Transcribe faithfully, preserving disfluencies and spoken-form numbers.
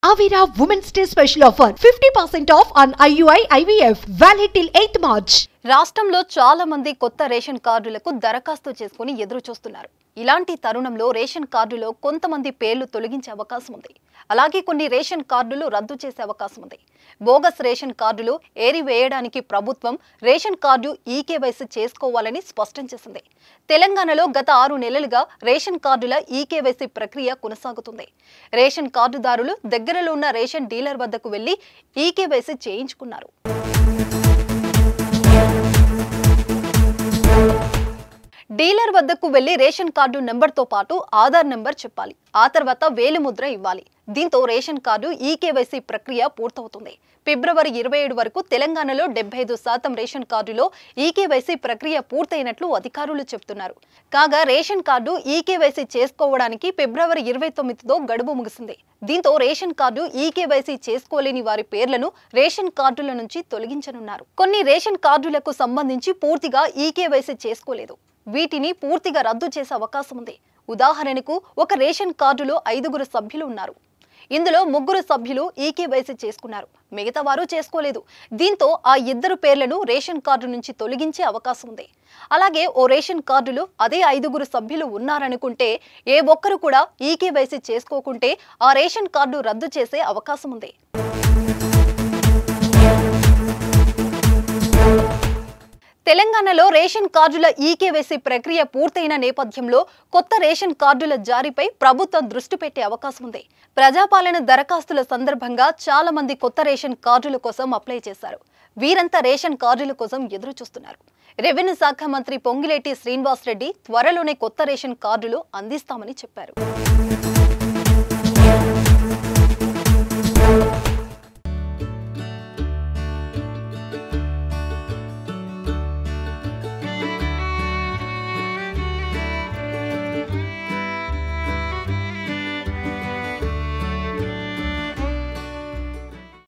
Avira Women's Day special offer fifty percent off on I U I I V F valid till eighth March. రాష్ట్రంలో చాలా మంది కొత్త ration కార్డులకు దరఖాస్తు చేసుకుని ఎదురు చూస్తున్నారు. ఇలాంటి తరుణంలో రేషన్ కార్డులో కొంతమంది పేర్లు తొలగించే అవకాశం ఉంది. అలాగే కొన్ని రేషన్ కార్డులు రద్దు చేసే అవకాశం ఉంది. బోగస్ రేషన్ కార్డులు ఏరివేయడానికి ప్రభుత్వం రేషన్ కార్డు ఈకేవైసీ చేసుకోవాలని స్పష్టం చేసింది. తెలంగాణలో గత ఆరు నెలలుగా రేషన్ కార్డుల ఈకేవైసీ ప్రక్రియ కొనసాగుతుంది. రేషన్ కార్డుదారులు దగ్గరలో ఉన్న రేషన్ డీలర్ వద్దకు వెళ్లి ఈకేవైసీ చేయించుకున్నారు. డీలర్ వద్దకు వెళ్లి రేషన్ కార్డు నెంబర్తో పాటు ఆధార్ నెంబర్ చెప్పాలి. ఆ తర్వాత వేలిముద్ర ఇవ్వాలి. దీంతో రేషన్ కార్డు ఈకేవైసీ ప్రక్రియ పూర్తవుతుంది. ఫిబ్రవరి ఇరవై ఏడు వరకు తెలంగాణలో డెబ్బై ఐదు శాతం రేషన్ కార్డులో ఈకేవైసీ ప్రక్రియ పూర్తయినట్లు అధికారులు చెబుతున్నారు. కాగా రేషన్ కార్డు ఈకేవైసీ చేసుకోవడానికి ఫిబ్రవరి ఇరవై తొమ్మిదితో గడువు ముగిసింది. దీంతో రేషన్ కార్డు ఈకేవైసీ చేసుకోలేని వారి పేర్లను రేషన్ కార్డుల నుంచి తొలగించనున్నారు. కొన్ని రేషన్ కార్డులకు సంబంధించి పూర్తిగా ఈకేవైసీ చేసుకోలేదు. వీటిని పూర్తిగా రద్దు చేసే అవకాశం ఉంది. ఉదాహరణకు ఒక రేషన్ కార్డులో ఐదుగురు సభ్యులు ఉన్నారు. ఇందులో ముగ్గురు సభ్యులు ఈకేవైసీ చేసుకున్నారు, మిగతా వారు చేసుకోలేదు. దీంతో ఆ ఇద్దరు పేర్లను రేషన్ కార్డు నుంచి తొలగించే అవకాశం ఉంది. అలాగే ఓ రేషన్ కార్డులో అదే ఐదుగురు సభ్యులు ఉన్నారనుకుంటే ఏ ఒక్కరు కూడా ఈకేవైసీ చేసుకోకుంటే ఆ రేషన్ కార్డు రద్దు చేసే అవకాశం ఉంది. తెలంగాణలో రేషన్ కార్డుల ఈకేవైసీ ప్రక్రియ పూర్తయిన నేపథ్యంలో కొత్త రేషన్ కార్డుల జారీపై ప్రభుత్వం దృష్టి పెట్టే అవకాశం ఉంది. ప్రజాపాలన దరఖాస్తుల సందర్భంగా చాలా మంది కొత్త రేషన్ కార్డుల కోసం అప్లై చేశారు. వీరంతా రేషన్ కార్డుల కోసం ఎదురు చూస్తున్నారు. రెవెన్యూ శాఖ మంత్రి పొంగిలేటి శ్రీనివాస్ రెడ్డి త్వరలోనే కొత్త రేషన్ కార్డులు అందిస్తామని చెప్పారు.